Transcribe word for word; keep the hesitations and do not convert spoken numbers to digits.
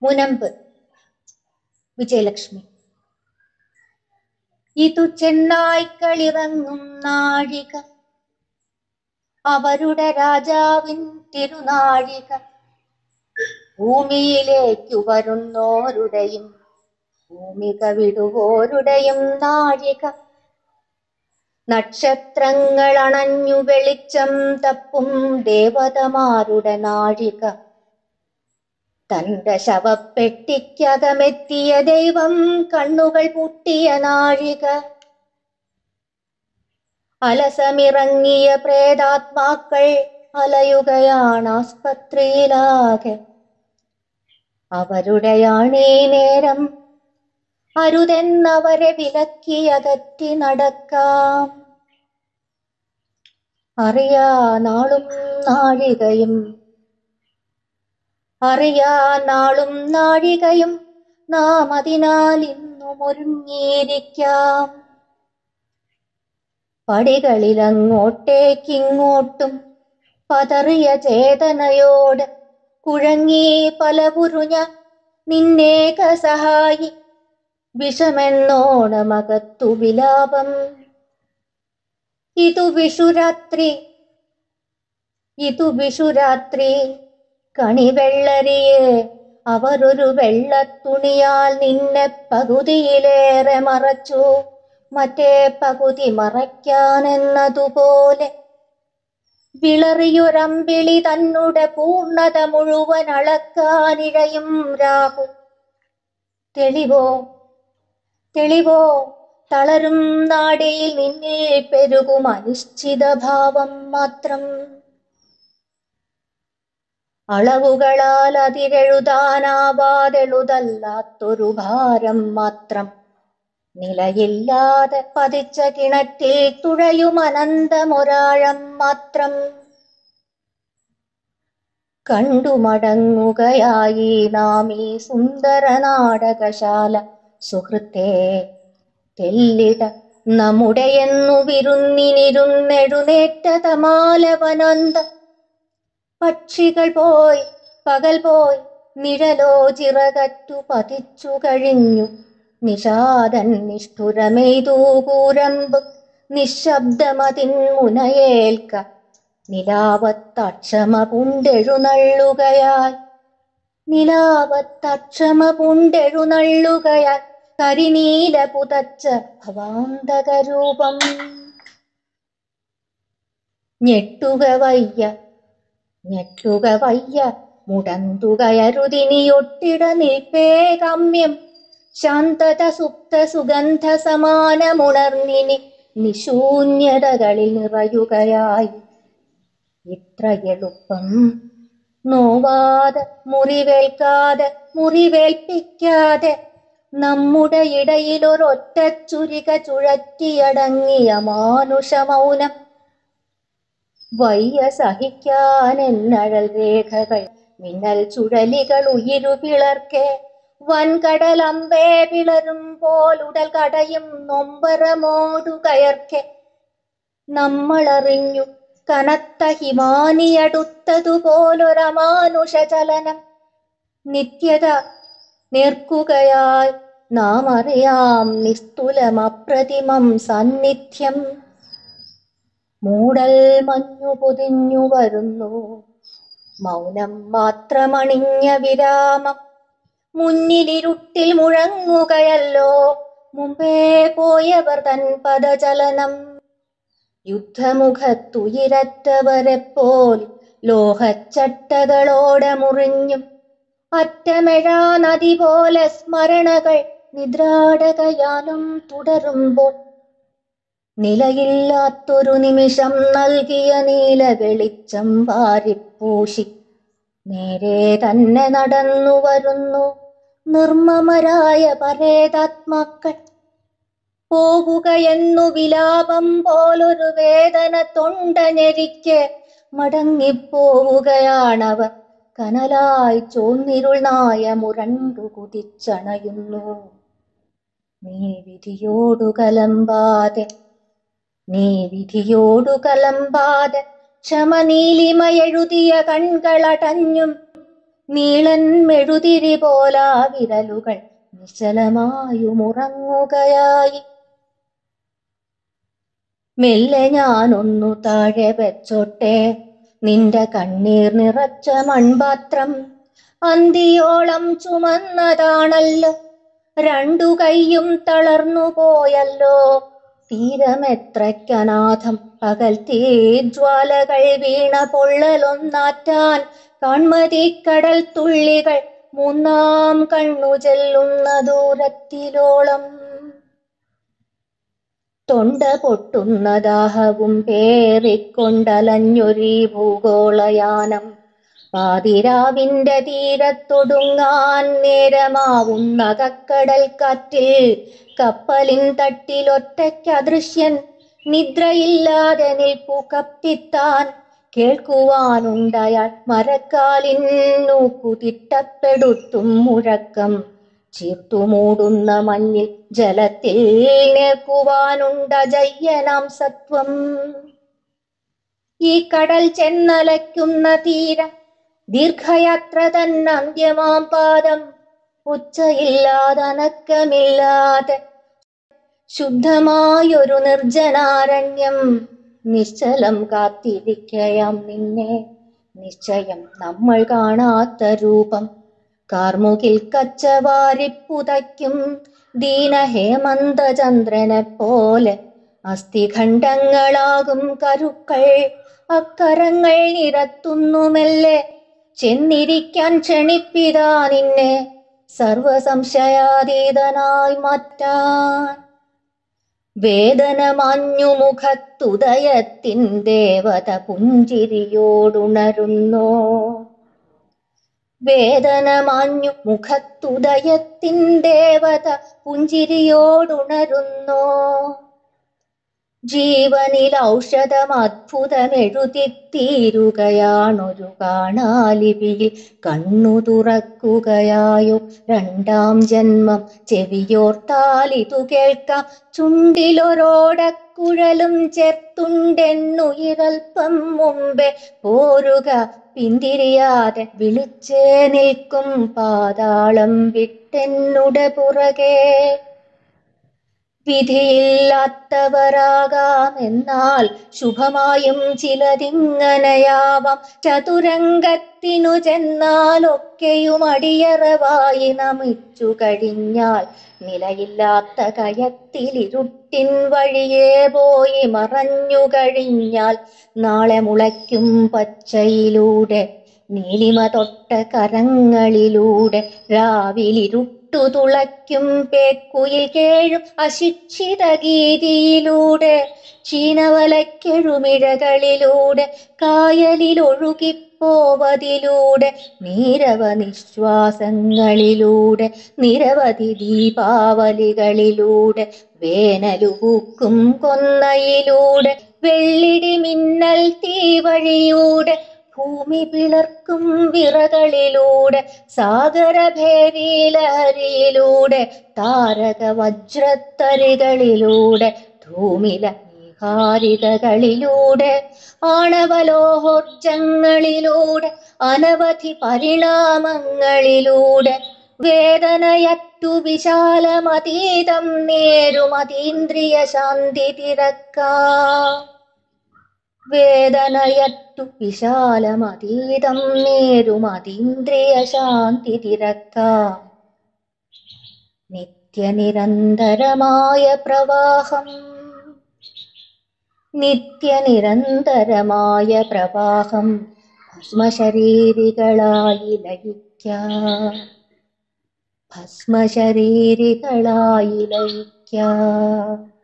മുനമ്പ് വിജയലക്ഷ്മി. ഇതു ചെന്നായ്ക്കളിറങ്ങും നാഴിക, അവരുടെ രാജാവിൻ തിരുനാഴിക. ഭൂമിയിലേക്കു വരുന്നോരുടെയും ഭൂമിക വിടുവോരുടെയും നാഴിക. നക്ഷത്രങ്ങൾ അണഞ്ഞു വെളിച്ചം തപ്പും ദേവതമാരുടെ നാഴിക. തന്റെ ശവപ്പെട്ടിക്കകമെത്തിയ ദൈവം കണ്ണുകൾ പൂട്ടിയ നാഴിക. അലസമിറങ്ങിയ പ്രേതാത്മാക്കൾ അലയുകയാണ് ആസ്പത്രിയിലാകെ. അവരുടെയാണീ നേരം, അരുതെന്നവരെ വിലക്കിയകറ്റി നടക്കാം. അറിയാ നാളും നാഴികയും അറിയാ നാളും നാഴികയും നാം അതിനാൽ ഇന്നും ഒരുങ്ങിയിരിക്കാം. പടികളിലങ്ങോട്ടേക്കിങ്ങോട്ടും പതറിയ ചേതനയോട് കുഴങ്ങി പലപുരുഞ്ഞ നിന്നേക സഹായി. വിഷമെന്നോണമകത്തു വിലാപം. ഇതു വിഷുരാത്രി ഇതു വിഷുരാത്രി കണിവെള്ളരിയെ അവരൊരു വെള്ളത്തുണിയാൽ നിന്നെ പകുതിയിലേറെ മറച്ചു. മറ്റേ പകുതി മറയ്ക്കാനെന്നതുപോലെ വിളറിയൊരമ്പിളി തന്നെ പൂർണ്ണത മുഴുവൻ അളക്കാനിഴയും രാഹു. തെളിവോ തെളിവോ തളരും നാടിയിൽ നിന്നിൽ പെരുകും അനിശ്ചിതഭാവം മാത്രം. അളവുകളാൽ അതിരെഴുതാനാവാതെഴുതല്ലാത്തൊരു ഭാരം മാത്രം. നിലയില്ലാതെ പതിച്ച കിണറ്റിൽ തുഴയും അനന്തമൊരാഴം മാത്രം. കണ്ടുമടങ്ങുകയായി നാം ഈ സുന്ദര നാടകശാല. സുഹൃത്തേ, തെല്ലിട നമ്മുടെയെന്നു വിരുന്നിനിരുന്നെഴുന്നേറ്റ തമാലവനന്ത. പക്ഷികൾ പോയി പകൽ പോയി നിഴലോ ചിറകറ്റു പതിച്ചു കഴിഞ്ഞു. നിഷാദൻ നിഷ്ഠുരമെയ്തു കൂരമ്പ് നിശബ്ദമതിൻ മുനയേൽക്ക. നിലാവത്തക്ഷമ പുണ്ടെഴുന്നള്ളുകയാൽ നിലാവത്തക്ഷമ പുണ്ടെഴുന്നള്ളുകയാൽ കരിനീല പുതച്ച ഭവാന്തകരൂപം. ഞെട്ടുക വയ്യ ഞെട്ടുക വയ്യ മുടന്തുകയരുതിനിയൊട്ടിട നിൽപ്പേ ഗമ്യം. ശാന്തത സുപ്ത സുഗന്ധ സമാനമുണർന്നിനി നിശൂന്യതകളിൽ നിറയുകയായി. ഇത്ര എളുപ്പം നോവാതെ മുറിവേൽക്കാതെ മുറിവേൽപ്പിക്കാതെ നമ്മുടെ ഇടയിലൊരൊറ്റ ചുരിക ചുഴറ്റിയടങ്ങിയ മാനുഷ മൗനം. വയ്യ സഹിക്കാനെന്നഴൽ രേഖകൾ മിന്നൽ ചുഴലികൾ ഉയിരു പിളർക്കെ. വൻകടലമ്പേ പിളരുമ്പോൾ ഉടൽ കടയും നൊമ്പരമോടു കയർക്കെ. നമ്മളറിഞ്ഞു കനത്ത ഹിമാനിയടുത്തതുപോലൊരമാനുഷ ചലനം. നിത്യത നേർക്കുകയായി നാം അറിയാം നിസ്തുലമപ്രതിമം സാന്നിധ്യം. മൂടൽ മഞ്ഞു പൊതിഞ്ഞു വരുന്നു, മൗനം മാത്രമണിഞ്ഞ വിരാമം. മുന്നിലിരുട്ടിൽ മുഴങ്ങുകയല്ലോ മുമ്പേ പോയവർ തൻ പദചലനം. യുദ്ധമുഖത്തുയിരറ്റവരെപ്പോൾ ലോഹച്ചട്ടകളോടെ മുറിഞ്ഞും അറ്റമെഴാ നദി പോലെ സ്മരണകൾ നിദ്രാടകയാനം തുടരുമ്പോൾ നിലയില്ലാത്തൊരു നിമിഷം നൽകിയ നീല വെളിച്ചം വാരിപ്പൂശി നേരെ തന്നെ നടന്നു വരുന്നു നിർമ്മമരായ പരേതാത്മാക്കൾ. പോവുകയെന്നു വിലാപം പോലൊരു വേദന തൊണ്ടഞ്ഞെരിക്കെ മടങ്ങിപ്പോവുകയാണവർ. കനലായി ചോന്നിരുൾ നായ മുരണ്ടു കുതിച്ചണയുന്നു. നീ വിധിയോടു കലമ്പാതെ നീ വിധിയോടു കലമ്പാതെ ക്ഷമനീലിമയെഴുതിയ കൺകളടഞ്ഞും നീളൻ മെഴുതിരി പോലാ വിരലുകൾ നിശ്ചലമായുമുറങ്ങുകയായി. മെല്ലെ ഞാനൊന്നു താഴെ വെച്ചോട്ടെ നിന്റെ കണ്ണീർ നിറച്ച മൺപാത്രം. അന്തിയോളം ചുമന്നതാണല്ലോ, രണ്ടു കൈയും തളർന്നു പോയല്ലോ. തീരമെത്രയ്ക്കനാഥം, പകൽ തീജ്വാലകൾ വീണ പൊള്ളലൊന്നാറ്റാൻ കാൺമതിക്കടൽ തുള്ളികൾ മൂന്നാം കണ്ണു ചെല്ലുന്ന ദൂരത്തിലോളം. തൊണ്ട പൊട്ടുന്ന ദാഹവും പേറിക്കൊണ്ടലഞ്ഞൊരീ ഭൂഗോളയാനം. പാതിരാവിന്റെ തീരത്തൊടുങ്ങാൻ നേരമാവുന്ന കക്കടൽ കാറ്റിൽ കപ്പലിൻ തട്ടിലൊറ്റയ്ക്കദൃശ്യൻ നിദ്രയില്ലാതെ നിൽപ്പു കപ്പിത്താൻ. കേൾക്കുവാനുണ്ടയാൾ മരക്കാലിൻ നൂക്കുതിട്ടപ്പെടുത്തും മുഴക്കം. ചീർത്തുമൂടുന്ന മഞ്ഞിൽ ജലത്തിൽ നേർക്കുവാനുണ്ട ജയ്യനാം സത്വം. ഈ കടൽ ചെന്നലയ്ക്കുന്ന തീരം, ദീർഘയാത്ര തന്നന്ത്യമാം പാദം. ഉച്ചയില്ലാതനക്കമില്ലാതെ ശുദ്ധമായൊരു നിർജ്ജനാരണ്യം. നിശ്ചലം കാത്തിരിക്കയാം നിന്നെ, നിശ്ചയം നമ്മൾ കാണാത്ത രൂപം. കാർമുകിൽ കച്ചവാരിപ്പുതയ്ക്കും ദീനഹേമന്തചന്ദ്രനെ പോലെ അസ്ഥിഖണ്ഡങ്ങളാകും കരുക്കൾ. അക്കരങ്ങൾ നിരത്തുന്നുമെല്ലെ ചെന്നിരിക്കാൻ ക്ഷണിപ്പിതാ നിന്നെ, സർവസംശയാതീതനായി മാറ്റാൻ. വേദന മാഞ്ഞു മുഖത്തുദയത്തിൻ ദേവത പുഞ്ചിരിയോടുണരുന്നോ. വേദന മാഞ്ഞു മുഖത്തുദയത്തിൻ ദേവത പുഞ്ചിരിയോടുണരുന്നോ. ജീവനിൽ ഔഷധം അത്ഭുതമെഴുതിത്തീരുകയാണൊരു കാണാലിപിയിൽ കണ്ണു തുറക്കുകയായോ രണ്ടാം ജന്മം. ചെവിയോർത്താലിതു കേൾക്കാം, ചുണ്ടിലൊരോടക്കുഴലും ചേർത്തുണ്ടെന്നുയിരൽപ്പം മുമ്പേ പോരുക. പിന്തിരിയാതെ വിളിച്ചേ നിൽക്കും പാതാളം വിട്ടെന്നുടെ പുറകെ. വിധിയില്ലാത്തവരാകാം എന്നാൽ ശുഭമായും ചിലതിങ്ങനെയാവാം. ചതുരംഗത്തിനു ചെന്നാലൊക്കെയും അടിയറവായി നമിച്ചു കഴിഞ്ഞാൽ നിലയില്ലാത്ത കയത്തിലിരുട്ടിൻ വഴിയേ പോയി മറഞ്ഞു കഴിഞ്ഞാൽ നാളെ മുളയ്ക്കും പച്ചയിലൂടെ നീലിമ തൊട്ട കരങ്ങളിലൂടെ രാവിലിരുട്ടു തുളയ്ക്കും പേക്കുയിൽ കേഴും അശിക്ഷിത ഗീതിയിലൂടെ ചീനവലക്കെഴുമിഴകളിലൂടെ കായലിലൊഴുകിപ്പോവതിലൂടെ നീരവ നിശ്വാസങ്ങളിലൂടെ നിരവധി ദീപാവലികളിലൂടെ വേനലുപൂക്കും കൊന്നയിലൂടെ വെള്ളിടി മിന്നൽ തീവഴിയൂടെ ഭൂമി പിളർക്കും വിറകളിലൂടെ സാഗരഭേരീലഹരിയിലൂടെ താരക വജ്രത്തരികളിലൂടെ ധൂമില നിഹാരികകളിലൂടെ ആണവലോഹോർജങ്ങളിലൂടെ അനവധി പരിണാമങ്ങളിലൂടെ വേദനയറ്റു വിശാലമതീതം നേരുമതീന്ദ്രിയ ശാന്തി തിരക്കാം. വേദനയറ്റു വിശാലമതീതം നേരുമതീന്ദ്രിയ ശാന്തി തിരക്കാം. നിത്യനിരന്തരമായ പ്രവാഹം, നിത്യനിരന്തരമായ പ്രവാഹം ഭസ്മശരീരികളായി ലയിക്കാം, ഭസ്മശരീരികളായി ലയിക്കാം.